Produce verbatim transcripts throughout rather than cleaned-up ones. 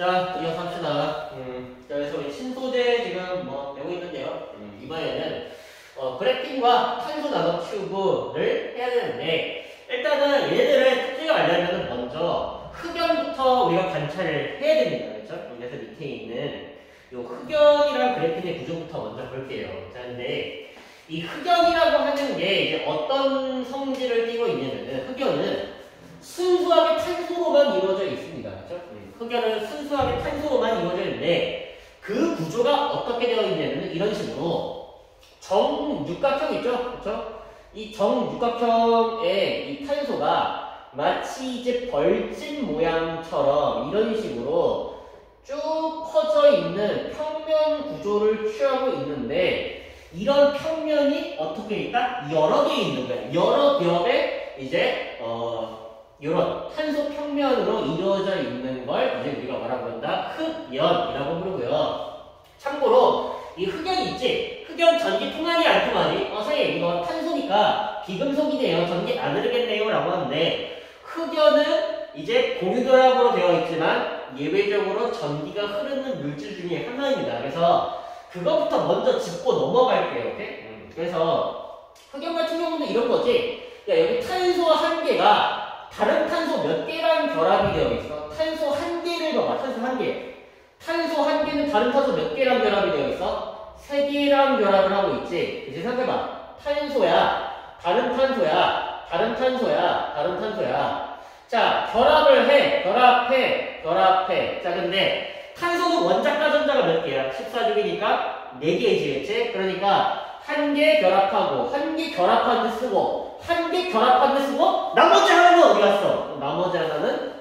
자, 이어서 합시다. 음, 자, 그래서 우리 신소재 지금 뭐 배우고 있는데요. 음, 이번에는 어, 그래핀과 탄소 나노튜브를 해야 되는데, 일단은 얘네들의 특징을 알려면 먼저 흑연부터 우리가 관찰을 해야 됩니다. 그렇죠? 그래서 밑에 있는 이 흑연이랑 그래핀의 구조부터 먼저 볼게요. 자, 근데 이 흑연이라고 하는 게 이제 어떤 성질을 띠고 있냐면은, 흑연은 순수하게 탄소로만 이루어져 있습니다. 그렇죠? 흑연은 순수하게 탄소로만 이루어져 있는데, 그 구조가 어떻게 되어 있냐면 이런 식으로 정육각형 있죠? 그렇죠? 이 정육각형의 이 탄소가 마치 이제 벌집 모양처럼 이런 식으로 쭉 퍼져 있는 평면 구조를 취하고 있는데, 이런 평면이 어떻게 있다? 여러 개 있는 거예요. 여러 겹의 이제 어 이런 탄소 평면으로 이루어져 있는 걸 이제 우리가 뭐라고 한다? 흑연이라고 부르고요. 참고로 이 흑연이 있지? 흑연 전기 통하니 안 통하니? 어, 선생님 이거 탄소니까 비금속이네요. 전기 안 흐르겠네요. 라고 하는데, 흑연은 이제 공유결합으로 되어 있지만 예외적으로 전기가 흐르는 물질 중에 하나입니다. 그래서 그것부터 먼저 짚고 넘어갈게요. 오케이? 음, 그래서 흑연 같은 경우는 이런 거지. 야, 여기 탄소 한 개가 다른 탄소 몇 개랑 결합이 되어 있어? 탄소 한 개를 봐봐. 탄소 한 개. 탄소 한 개는 다른 탄소 몇 개랑 결합이 되어 있어? 세 개랑 결합을 하고 있지. 이제 생각해봐. 탄소야, 다른 탄소야, 다른 탄소야, 다른 탄소야. 자, 결합을 해, 결합해, 결합해. 자, 근데 탄소는 원자과 전자가 몇 개야? 십사 족이니까 네 개이지. 그러니까 한 개 결합하고, 한 개 결합한 데 쓰고, 한 개 결합한 데 쓰고, 나머지 하나는 어디 갔어? 나머지 하나는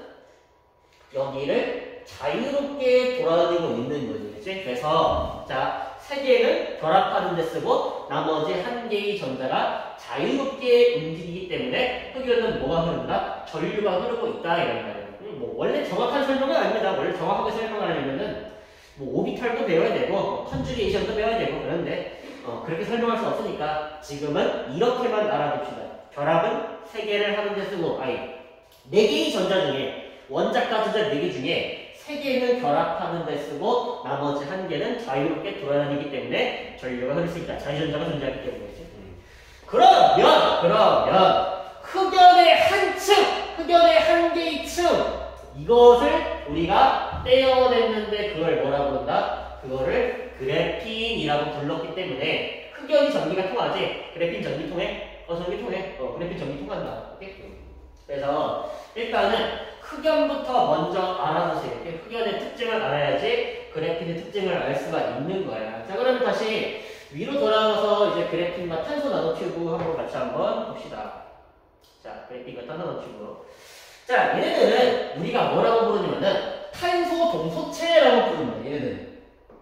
여기를 자유롭게 돌아다니고 있는 거지. 그치? 그래서, 자, 세 개는 결합하는 데 쓰고, 나머지 한 개의 전자가 자유롭게 움직이기 때문에 흑연은 뭐가 흐른다? 전류가 흐르고 있다. 이런 말이에요. 음, 뭐, 원래 정확한 설명은 아닙니다. 원래 정확하게 설명하려면은, 뭐, 오비탈도 배워야 되고, 뭐, 컨주게이션도 배워야 되고, 그런데, 어, 그렇게 설명할 수 없으니까 지금은 이렇게만 알아둡시다. 결합은 세 개를 하는 데 쓰고, 아니, 네 개의 전자 중에, 원자과 전자 네 개 중에 세 개는 결합하는 데 쓰고, 나머지 한 개는 자유롭게 돌아다니기 때문에 전류가 흐를 수 있다. 자유전자가 존재하기 때문이지. 음. 그러면, 그러면, 흑연의 한 층, 흑연의 한 개의 층, 이것을 우리가 떼어냈는데 그걸 뭐라고 부른다? 그거를 그래핀이라고 불렀기 때문에, 흑연이 전기가 통하지? 그래핀 전기 통해? 어, 전기 통해? 어, 그래핀 전기 통한다. 오케이? 그래서 일단은 흑연부터 먼저 알아두세요. 흑연의 특징을 알아야지 그래핀의 특징을 알 수가 있는 거야. 자, 그러면 다시 위로 돌아와서 이제 그래핀과 탄소 나노튜브 한번 같이 한번 봅시다. 자, 그래핀과 탄소 나노튜브. 자, 얘네들은 우리가 뭐라고 부르냐면은 탄소 동소체라고 부릅니다. 얘네들은.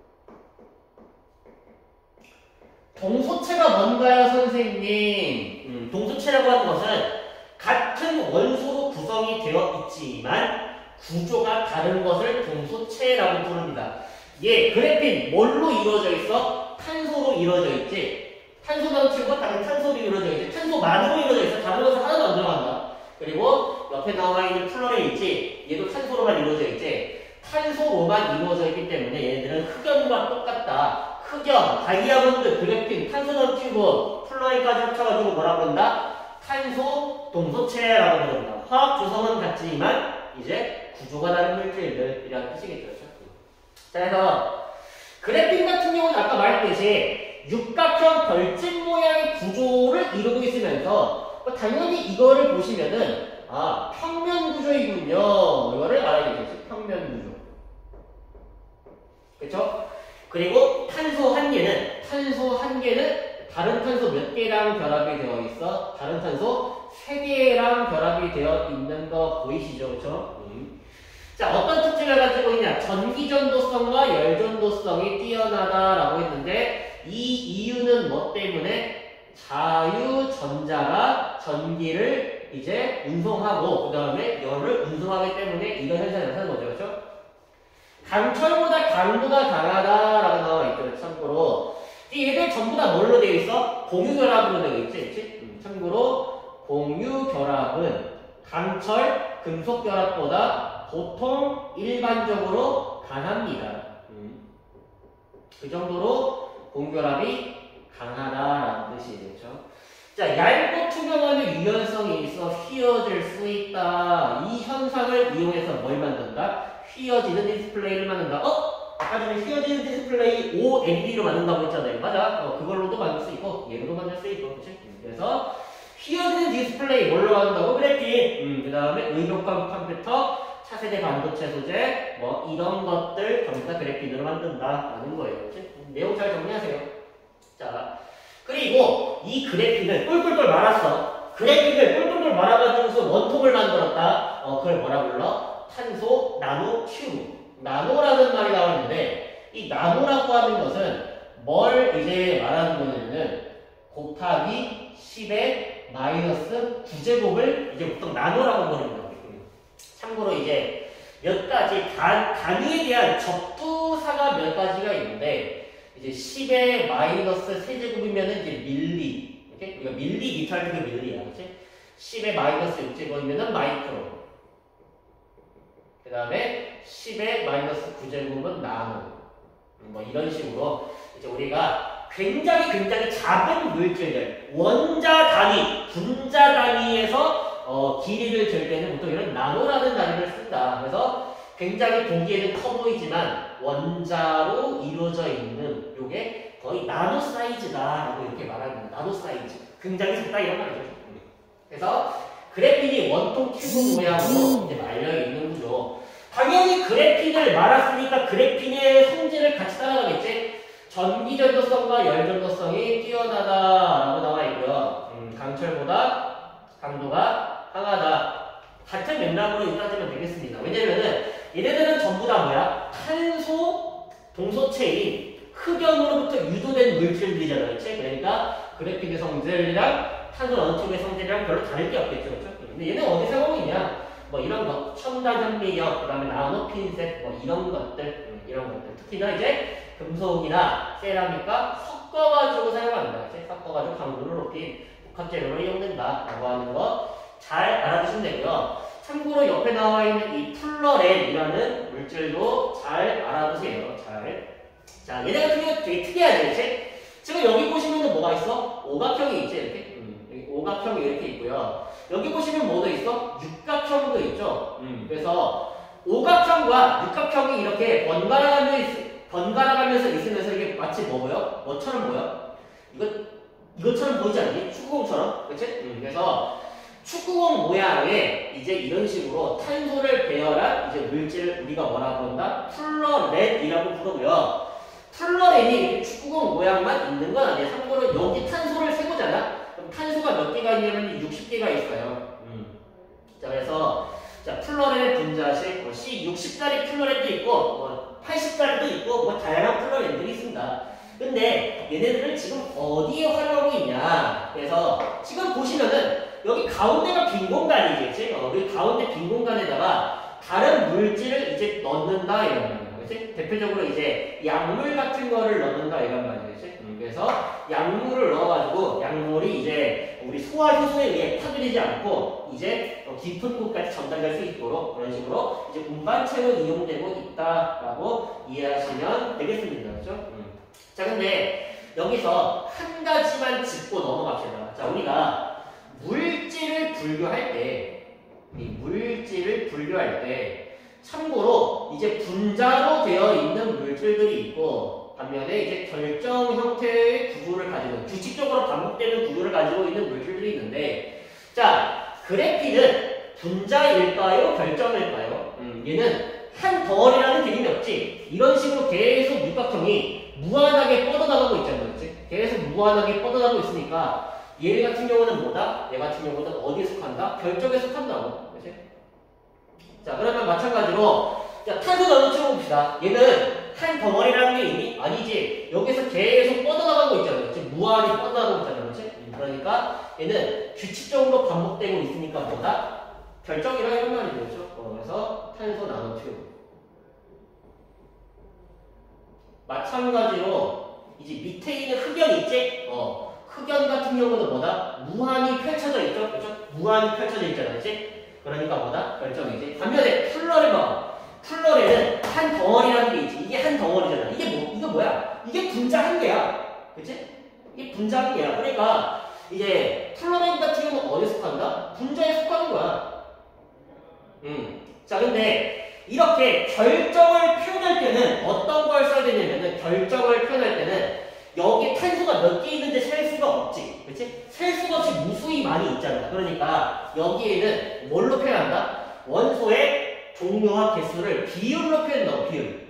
동소체가 뭔가요, 선생님? 음, 동소체라고 하는 것은 같은 원소로 구성이 되어 있지만 구조가 다른 것을 동소체라고 부릅니다. 얘 그래핀 뭘로 이루어져 있어? 탄소로 이루어져 있지. 탄소 나노튜브가 다른 탄소로 이루어져 있지. 탄소만으로 이루어져 있어. 다른 것은 하나도 안 들어간다. 그리고 옆에 나와 있는 플로레 있지. 얘도 탄소로만 이루어져 있지. 탄소로만 이루어져 있기 때문에 얘네들은 흑연과 똑같다. 흑연, 다이아몬드, 그래핀, 탄소 나노튜브, 플로레까지 합쳐가지고 뭐라고 한다? 탄소 동소체라고 부릅니다. 화학 조성은 같지만 이제 구조가 다른 물질들이라는 뜻이겠죠. 자, 그래서 그래핀 같은 경우는 아까 말했듯이 육각형 벌집 모양의 구조를 이루고 있으면서 당연히 이거를 보시면은 아, 평면 구조이군요. 이거를 알아야겠지. 평면 구조. 그렇죠? 그리고 탄소 한 개는 탄소 한 개는 다른 탄소 몇 개랑 결합이 되어 있어? 다른 탄소 세 개랑 결합이 되어 있는 거 보이시죠? 그렇죠? 음. 자, 어떤 특징을 가지고 있냐? 전기전도성과 열전도성이 뛰어나다라고 했는데, 이 이유는 뭐 때문에? 자유전자가 전기를 이제 운송하고 그 다음에 열을 운송하기 때문에 이런 현상이 나타나는 거죠. 그렇죠? 강철보다 강도가 강하다라고 나와 있죠. 참고로 얘들 전부 다 뭘로 되어 있어? 공유결합으로 되어 있지, 그치? 음, 참고로 공유결합은 강철, 금속결합보다 보통 일반적으로 강합니다. 음. 그 정도로 공결합이 강하다라는 뜻이 되죠. 자, 얇고 투명하면 유연성이 있어 휘어질 수 있다. 이 현상을 이용해서 뭘 만든다? 휘어지는 디스플레이를 만든다. 어? 아까 전에 휘어지는 디스플레이 오엘이디로 만든다고 했잖아요. 맞아. 어, 그걸로도 만들 수 있고 얘로도 만들 수 있고. 그치? 그래서 휘어지는 디스플레이 뭘로 만든다고? 그래픽. 음, 그 다음에 의료감 컴퓨터, 차세대 반도체 소재, 뭐 이런 것들 전부 다 그래픽으로 만든다라는 거예요. 그치? 내용 잘 정리하세요. 자, 그리고 이 그래픽을 꿀꿀꿀 말았어. 그래픽을 꿀꿀꿀 말아가지고서 원통을 만들었다. 어, 그걸 뭐라 불러? 탄소 나노 튜브. 나노라는 말이 나오는데 이 나노라고 하는 것은 뭘 이제 말하는 거냐면은 곱하기 십의 마이너스 구 제곱을 이제 보통 나노라고 부릅니다. 참고로 이제 몇 가지 단, 단위에 대한 접두사가 몇 가지가 있는데 이제 십의 마이너스 세 제곱이면은 이제 밀리. 이렇게? 우리가 밀리미터 할 때 그 밀리야. 그치? 십의 마이너스 육 제곱이면은 마이크로. 그 다음에 십의 마이너스 구 제곱은 나노. 뭐 이런 식으로 이제 우리가 굉장히 굉장히 작은 물질들, 원자 단위, 분자 단위에서 어, 길이를 잴 때는 보통 이런 나노라는 단위를 쓴다. 그래서 굉장히 보기에는 커 보이지만 원자로 이루어져 있는 요게 거의 나노 사이즈다라고 이렇게 말하는 나노 사이즈. 굉장히 작다 이런 말이죠. 그래서 그래픽이 원통 큐브 모양으로 이제 말려 있는 구조. 당연히 그래픽을 말았으니까 그래픽의 성질을 같이 따라가겠지. 전기 전도성과 열 전도성이 뛰어나다라고 나와 있고요. 음, 강철보다 강도가 강하다. 같은 맥락으로 따지면 되겠습니다. 왜냐면은 얘네들은 전부 다 뭐야? 탄소 동소체인 흑연으로부터 유도된 물질들이잖아요. 그렇지? 그러니까 그래픽의 성질이랑 탄소 나노튜브의 성질이랑 별로 다를 게 없겠죠. 그렇죠? 근데 얘는 어디 사용이 있냐? 뭐 이런 거, 첨단 현미경, 그 다음에 나노 핀셋, 뭐 이런 것들, 음, 이런 것들. 특히나 이제 금속이나 세라믹과 섞어가지고 사용한다. 이제 섞어가지고 강도를 높인 복합재료로 이용된다라고 하는 거 잘 알아두시면 되고요. 참고로 옆에 나와 있는 이 플러렌이라는 물질도 잘 알아두세요. 잘. 자, 얘네 같은 경우 되게 특이하죠, 그치? 지금 여기 보시면은 뭐가 있어? 오각형이 있지, 이렇게. 음, 여기 오각형이 이렇게 있고요. 여기 보시면 뭐도 있어? 육각형도 있죠. 음, 그래서 오각형과 육각형이 이렇게 번갈아가며 있, 번갈아가면서 있으면서 이게 마치 뭐 보여? 뭐처럼 보여? 이거 이것처럼 보이지 않니? 축구공처럼, 그렇지? 음, 그래서 축구공 모양의 이제 이런 식으로 탄소를 배열한 이제 물질을 우리가 뭐라 그런다? 플러렌이라고 부르고요. 플러렌이 이렇게 축구공 모양만 있는 건 아니에요. 참고로 여기 탄소를 세보잖아. 그럼 탄소가 몇 개가 있냐면 육십 개가 있어요. 음. 자, 그래서 자, 플러렌의 분자식 뭐 씨 육십짜리 플러렌도 있고 뭐 팔십짜리도 있고 뭐 다양한 플러렌들이 있습니다. 근데 얘네들을 지금 어디에 활용하고 있냐? 그래서 지금 보시면은 여기 가운데가 빈 공간이겠지? 어, 그 가운데 빈 공간에다가 다른 물질을 이제 넣는다 이런 말이야. 그치? 대표적으로 이제 약물 같은 거를 넣는다 이런 말이겠지? 음, 그래서 약물을 넣어가지고 약물이 이제 우리 소화 효소에 의해 파괴되지 않고 이제 깊은 곳까지 전달될 수 있도록 그런 식으로 이제 운반체로 이용되고 있다라고 이해하시면 되겠습니다. 그렇죠? 음. 자, 근데 여기서 한 가지만 짚고 넘어갑시다. 자, 우리가 물질을 분류할 때, 이 물질을 분류할 때, 참고로 이제 분자로 되어 있는 물질들이 있고, 반면에 이제 결정 형태의 구조를 가지고, 규칙적으로 반복되는 구조를 가지고 있는 물질들이 있는데, 자, 그래픽은 분자일까요? 결정일까요? 음, 얘는 한 덩어리라는 개념이 없지. 이런 식으로 계속 육각형이 무한하게 뻗어나가고 있잖아요. 그렇지? 계속 무한하게 뻗어나가고 있으니까, 얘 같은 경우는 뭐다? 얘 같은 경우는 어디에 속한다? 결정에 속한다고. 그치? 자, 그러면 마찬가지로, 자, 탄소 나노튜브 봅시다. 얘는 한 덩어리라는 게 있니? 아니지. 여기서 계속 뻗어나가고 있잖아. 그치? 무한히 뻗어나가고 있잖아. 그치? 그러니까 얘는 규칙적으로 반복되고 있으니까 뭐다? 결정이라 이런 말이 되죠. 어, 그래서 탄소 나노튜브. 마찬가지로, 이제 밑에 있는 흑연 있지? 어. 흑연 같은 경우는 뭐다? 무한히 펼쳐져 있죠? 그렇죠? 무한히 펼쳐져 있잖아, 그치? 그러니까 뭐다? 결정이지. 반면에 플러레 봐. 플러레는 한 덩어리라는 게 있지. 이게 한 덩어리잖아. 이게 뭐, 이거 뭐야? 이게 분자 한 개야. 그치? 이게 분자 한 개야. 그러니까 이제 플러레 같은 경우는 어디에 속한다? 분자에 속하는 거야. 음. 자, 근데 이렇게 결정을 표현할 때는 어떤 걸 써야 되냐면은 결정을 표현할 때는 여기 탄소가 몇 개 있는데 셀 수가 없지. 그치? 셀 수가 없이 무수히 많이 있잖아. 그러니까 여기에는 뭘로 표현한다? 원소의 종류와 개수를 비율로 표현한다고, 비율.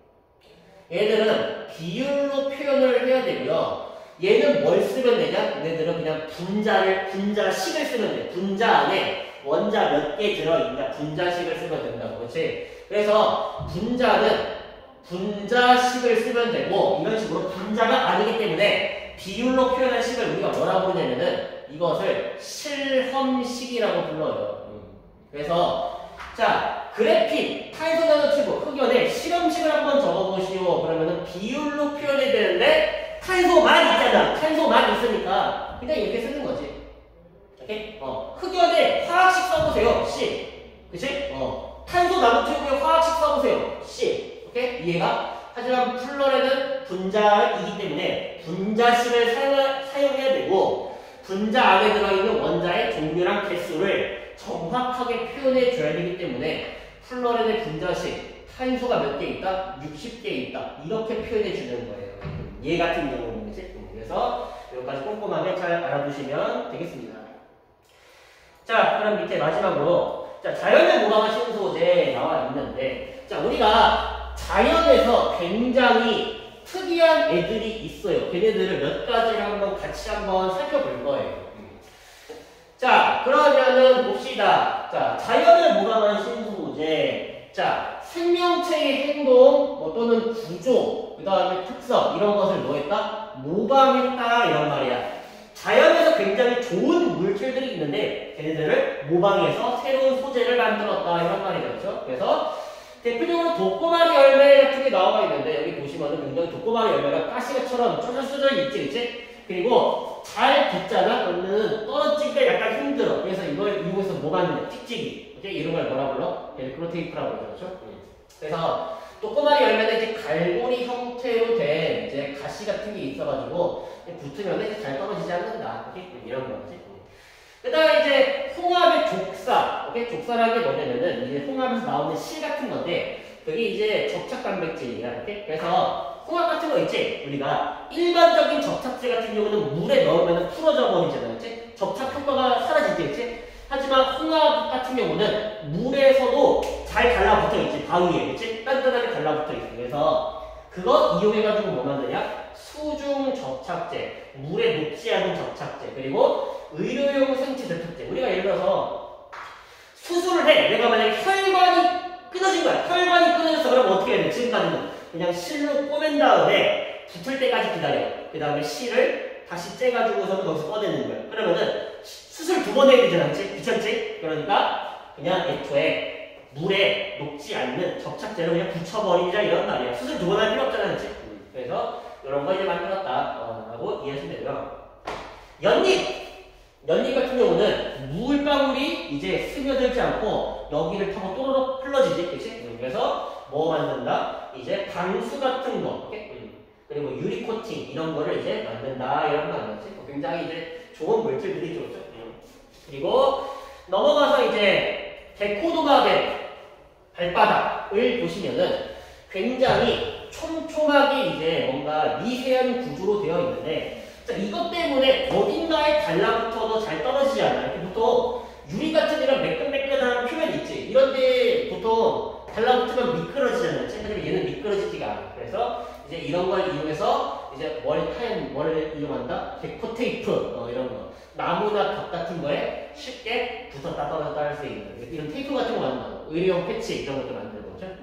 얘들은 비율로 표현을 해야 되고요. 얘는 뭘 쓰면 되냐? 얘들은 그냥 분자를, 분자식을 쓰면 돼. 분자 안에 원자 몇 개 들어있냐? 분자식을 쓰면 된다고. 그치? 그래서 분자는 분자식을 쓰면 되고, 이런 식으로 분자가 아니기 때문에 비율로 표현한 식을 우리가 뭐라고 부르냐면은 이것을 실험식이라고 불러요. 그래서 자, 그래핀, 탄소 나노튜브, 흑연의 실험식을 한번 적어보시오. 그러면은 비율로 표현해야 되는데 탄소만 있잖아. 탄소만 있으니까 그냥 이렇게 쓰는 거지. 오케이? 어, 흑연의 화학식 써보세요. C. 그치? 어, 탄소 나노튜브의 화학식 써보세요. C. 오케이? 이해가? 하지만 플러레는 분자이기 때문에 분자식을 사용, 사용해야 되고 분자 안에 들어있는 원자의 종류랑 개수를 정확하게 표현해 줘야 되기 때문에 플러렌의 분자식 탄소가 몇 개 있다? 육십 개 있다. 이렇게 표현해 주는 거예요. 얘 같은 경우는 이제 그래서 여기까지 꼼꼼하게 잘 알아두시면 되겠습니다. 자, 그럼 밑에 마지막으로 자, 자연을 모방한 신소재 나와 있는데 자, 우리가 자연에서 굉장히 특이한 애들이 있어요. 걔네들을 몇 가지를 한번 같이 한번 살펴볼 거예요. 자, 그러면은 봅시다. 자, 자연을 모방한 신소재. 자, 생명체의 행동, 뭐 또는 구조, 그 다음에 특성, 이런 것을 뭐 했다? 모방했다, 이런 말이야. 자연에서 굉장히 좋은 물질들이 있는데, 걔네들을 모방해서 새로운 소재를 만들었다, 이런 말이죠. 그래서, 대표적으로 독고마리 열매 같은 게 나와 있는데, 여기 보시면은 굉장히 독고마리 열매가 가시처럼 쪼들쪼들 있지, 그치? 그리고 잘 붙잖아? 그러면 떨어지기가 약간 힘들어. 그래서 이걸 이용해서 뭐 만드냐? 찍찍이. 오케이? 이런 걸 뭐라 불러? 벨크로 테이프라고 그러죠. 그래서 독고마리 열매는 이제 갈고리 형태로 된 이제 가시 같은 게 있어가지고 붙으면 이제 잘 떨어지지 않는다. 오케이? 이런 거지. 그 다음에 이제 홍합의 족사. 오케이? 족사라는 게 뭐냐면은 이제 홍합에서 나오는 실 같은 건데 그게 이제 접착 단백질이야. 오케이? 그래서 홍합 같은 거 있지? 우리가 일반적인 접착제 같은 경우는 물에 넣으면 풀어져 버리잖아. 그치? 접착 효과가 사라지지, 그치? 하지만 홍합 같은 경우는 물에서도 잘 달라붙어 있지. 바위에, 그치? 단단하게 달라붙어 있어. 그래서 그거 이용해가지고 뭐 만드냐? 수중 접착제, 물에 녹지 않은 접착제, 그리고 의료용 생체 접착제. 우리가 예를 들어서 수술을 해. 내가 만약에 혈관이 끊어진 거야. 혈관이 끊어져서 그러면 어떻게 해야 돼? 지금까지는 그냥 실로 꼬맨 다음에 붙을 때까지 기다려. 그 다음에 실을 다시 째가지고서는 거기서 꺼내는 거야. 그러면은 수술 두 번 해야 되잖아. 그치? 귀찮지? 그러니까 그냥 애초에 물에 녹지 않는 접착제로 그냥 붙여버리자 이런 말이야. 수술 두 번 할 필요 없잖아. 그치? 그래서 이런 거 이제 만들었다. 어, 라고 이해하시면 되고요. 연잎! 연잎 같은 경우는 물방울이 이제 스며들지 않고 여기를 타고 또르륵 흘러지지. 그치? 그래서 뭐 만든다? 이제 방수 같은 거, 오케이? 그리고 유리 코팅 이런 거를 이제 만든다 이런 거 아니었지? 굉장히 이제 좋은 물질들이 좋죠. 그리고 넘어가서 이제 데코도마뱀 발바닥을 보시면은 굉장히 촘촘하게 이제 뭔가 미세한 구조로 되어 있는데 자, 이것 때문에 어딘가에 달라붙어도 잘 떨어지지 않아. 이렇게 보통 유리 같은 이런 매끈매끈한 표면이 있지. 이런데 보통 달라붙으면 미끄러지잖아요. 하지만 얘는 미끄러지지가 않아. 그래서 이제 이런 걸 이용해서 이제 뭘 하얀 뭘 이용한다? 데코 테이프 어, 이런 거 나무나 벽 같은 거에 쉽게 붙었다 떨어졌다 할 수 있는 이런 테이프 같은 거 만든다고. 의료용 패치 이런 것도 만드는 거죠.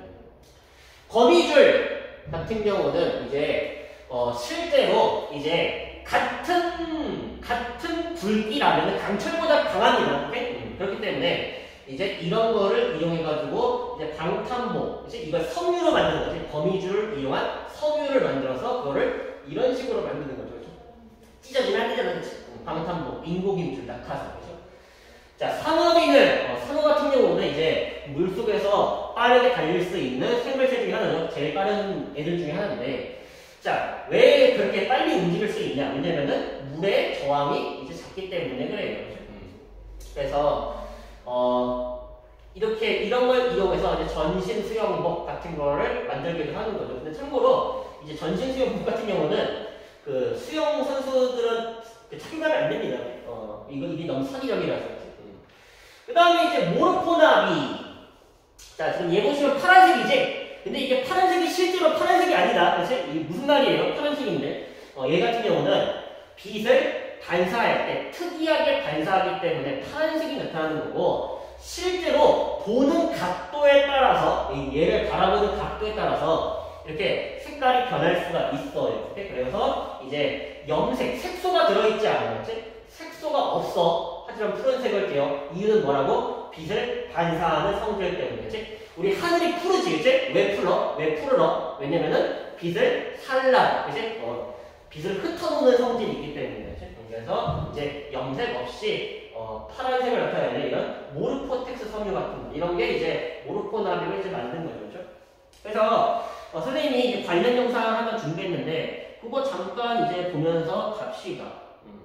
거미줄 같은 경우는 이제 어, 실제로 이제 같은 같은 굵기라면 강철보다 강합니다. 오케이? 그렇기 때문에 이제 이런 거를 이용해가지고 이제 방탄복, 이제 이걸 섬유로 만드는 거지. 거미줄을 이용한 섬유를 만들어서 그거를 이런 식으로 만드는 거죠. 그렇죠? 찢어지면 안 되잖아. 그치? 방탄복, 인공임줄, 낙하산. 그렇죠? 자, 상어비늘, 어, 상어 같은 경우는 이제 물속에서 빠르게 달릴 수 있는 생물체 중에 하나죠. 제일 빠른 애들 중에 하나인데, 자, 왜 그렇게 빨리 움직일 수 있냐? 왜냐면은 물의 저항이 이제 작기 때문에 그래요. 그래서 어, 이렇게 이런 걸 이용해서 이제 전신 수영복 같은 거를 만들기도 하는 거죠. 근데 참고로 이제 전신 수영복 같은 경우는 그 수영 선수들은 착용하면 안 됩니다. 어, 이거 이게 너무 사기적이라서. 그 다음에 이제 모르포나비. 자, 지금 얘 보시면 파란색이지? 근데 이게 파란색이 실제로 파란색이 아니다. 그치? 이게 무슨 말이에요? 파란색인데. 어, 얘 같은 경우는 빛을 반사할 때 특이하게 반사하기 때문에 파란색이 나타나는 거고, 실제로 보는 각도에 따라서, 얘를 바라보는 각도에 따라서 이렇게 색깔이 변할 수가 있어요. 그래서 이제 염색, 색소가 들어있지 않아요. 색소가 없어. 하지만 푸른색을 띄어. 이유는 뭐라고? 빛을 반사하는 성질 때문이지. 우리 하늘이 푸르지, 그치? 왜 푸러? 왜 푸르러? 왜냐면은 빛을 산란, 그치? 어, 빛을 흩어놓는 성질이 있기 때문에. 그치? 그래서 이제 염색 없이 어, 파란색을 나타내는 이런 모르포텍스 섬유 같은 이런 게 이제 모르포나비를 이제 만든 거죠, 그렇죠? 그래서 어, 선생님이 이제 관련 영상 하나 준비했는데 그거 잠깐 이제 보면서 갑시다. 음.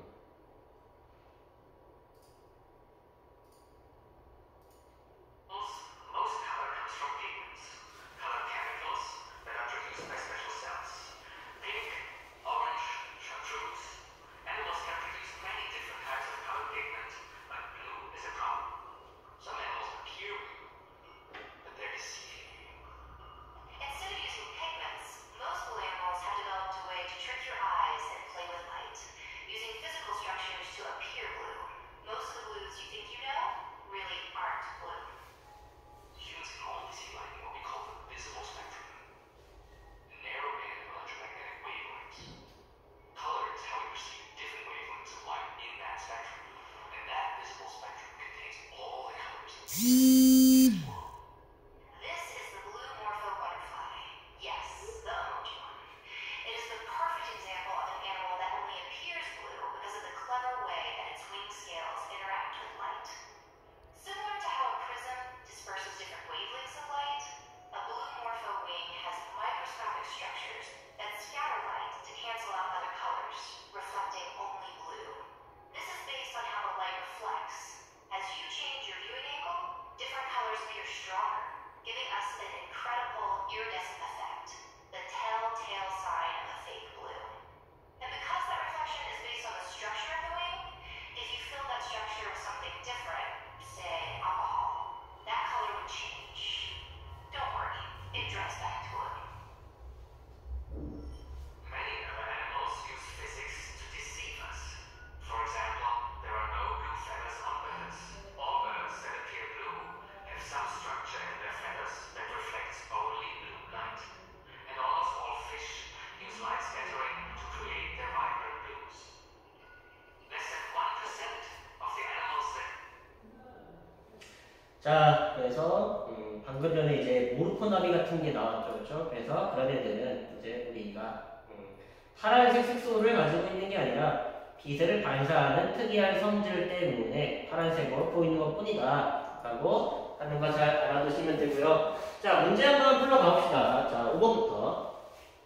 자, 그래서 음, 방금 전에 이제 모르포나비 같은 게 나왔죠, 그렇죠? 그래서 그런 애들은 이제 우리가 음, 파란색 색소를 가지고 있는 게 아니라 빛을 반사하는 특이한 성질 때문에 파란색으로 보이는 것뿐이다 라고 하는 거 잘 알아두시면 되고요. 자, 문제 한번 풀러가봅시다. 자, 오 번부터.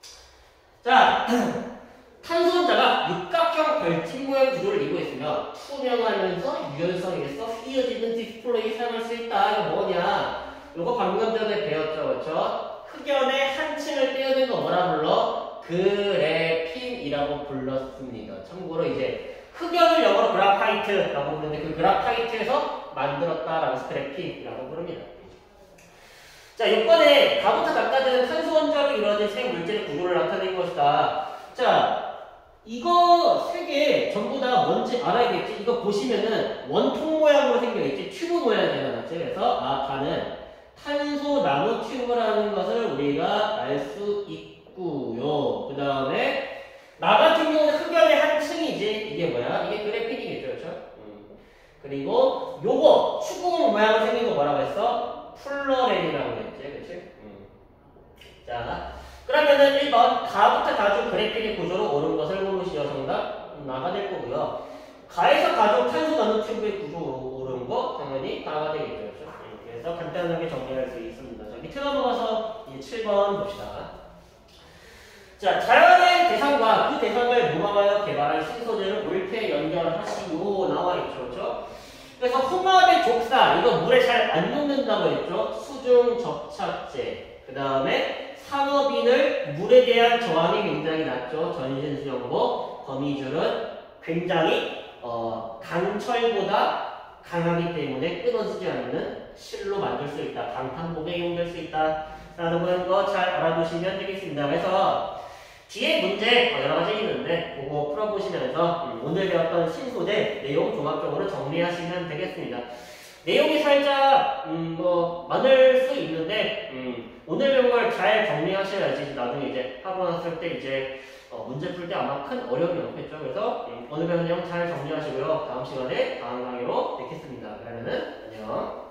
자, 탄소 원자가 육각형 벌집 모양 구조를 이루고 있으며 투명하면서 유연성이 있어 휘어지는 디스플레이에 사용할 수 있다. 이거 뭐냐? 이거 방금 전에 배웠죠, 그렇죠? 흑연의 한 층을 떼어낸 거 뭐라 불러? 그래핀이라고 불렀습니다. 참고로 이제 흑연을 영어로 그라파이트라고 부르는데 그 그라파이트에서 만들었다라고 그래핀이라고 부릅니다. 자, 요번에 가부터 닦아지는 탄소 원자로 이루어진 세 물질의 구조를 나타낸 것이다. 자, 이거 세 개 전부 다 뭔지 알아야겠지. 이거 보시면은 원통 모양으로 생겨있지. 튜브 모양이 되어놨지. 그래서 아, 가는 탄소 나노 튜브라는 것을 우리가 알 수 있고요. 그 다음에 나 같은 경우는 흑연의 한 층이지. 이게 뭐야? 이게 그래핀이겠죠, 그렇죠? 음. 그리고 요거 추구공 모양으로 생긴 거 뭐라고 했어? 플러렐이라고 했지, 그렇지? 음. 자, 그러면은 일 번 가부터 가중 그래핀의 구조로 옳은 것을 고르시오. 정답 나가 될 거고요. 가에서 가중 탄소 나노 튜브의 구조로 옳은 요거 당연히 하나가 되겠죠. 그렇죠? 그래서 간단하게 정리할 수 있습니다. 자, 밑에 넘어가서 이제 칠 번 봅시다. 자, 자연의 대상과 그 대상을 모방하여 개발한 신소재를 옳게 연결하시오 나와 있죠. 그렇죠? 그래서 홍합의 족사, 이거 물에 잘 안 녹는다고 했죠. 수중 접착제. 그 다음에 상어빈을 물에 대한 저항이 굉장히 낮죠. 전신 수용보. 거미줄은 굉장히 어, 강철보다 강하기 때문에 끊어지지 않는 실로 만들 수 있다. 강탄복에 이용될 수 있다. 라는 거 잘 알아두시면 되겠습니다. 그래서 뒤에 문제 여러 가지 있는데 그거 풀어보시면서 오늘 배웠던 신소재 내용 종합적으로 정리하시면 되겠습니다. 내용이 살짝 음, 뭐 많을 수 있는데 음, 오늘 배운 걸 잘 정리하셔야지 나중에 이제 하고 났을 때 이제 어, 문제 풀 때 아마 큰 어려움이 없겠죠. 그래서 음, 오늘 배운 내용 잘 정리하시고요. 다음 시간에 다음 강의로 뵙겠습니다. 그러면은 안녕.